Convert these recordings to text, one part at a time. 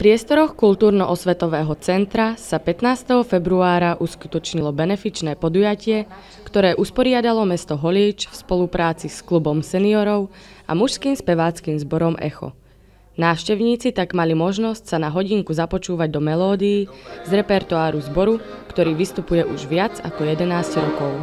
priestoroch Kultúrno-osvetového centra sa 15. februára uskutočnilo benefičné podujatie, ktoré usporiadalo mesto Holíč v spolupráci s klubom seniorov a mužským speváckym zborom Echo. Návštevníci tak mali možnosť sa na hodinku započúvať do melódií z repertoáru zboru, ktorý vystupuje už viac ako 11 rokov.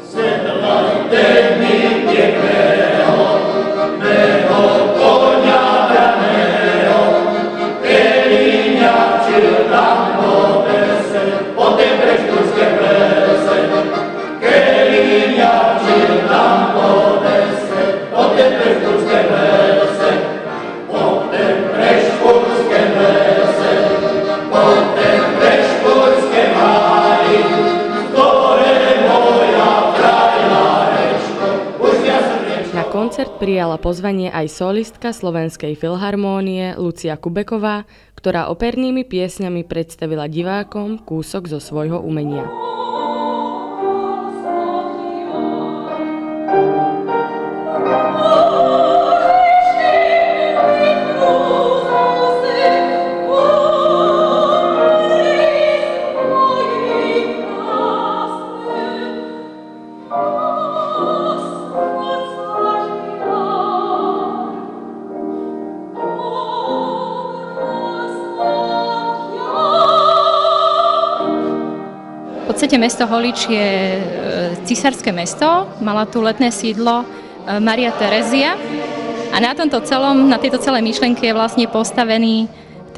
Koncert prijala pozvanie aj solistka Slovenskej filharmónie Lucia Kubeková, ktorá opernými piesňami predstavila divákom kúsok zo svojho umenia. V podstate mesto Holíč je císarské mesto, mala tu letné sídlo Maria Terezia a na tejto celej myšlienke je vlastne postavený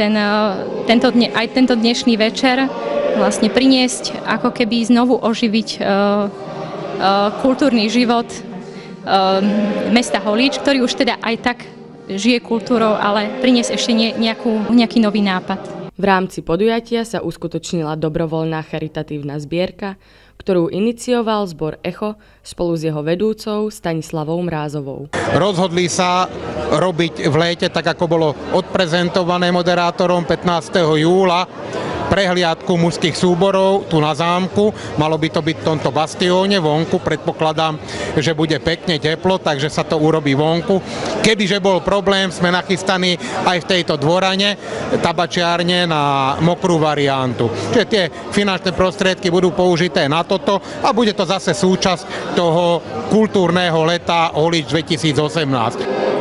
tento dnešný večer, vlastne priniesť, ako keby znovu oživiť kultúrny život mesta Holíč, ktorý už teda aj tak žije kultúrou, ale priniesť ešte nejaký nový nápad. V rámci podujatia sa uskutočnila dobrovoľná charitatívna zbierka, ktorú inicioval zbor Echo spolu s jeho vedúcou Stanislavou Mrázovou. Rozhodli sa robiť v léte, tak ako bolo odprezentované moderátorom 15. júla, prehliadku mužských súborov tu na zámku. Malo by to byť v tomto bastióne vonku. Predpokladám, že bude pekne teplo, takže sa to urobí vonku. Kebyže bol problém, sme nachystaní aj v tejto dvorane tabačiarne na mokrú variantu. Čiže tie finančné prostriedky budú použité na toto a bude to zase súčasť toho kultúrneho leta Holíč 2018.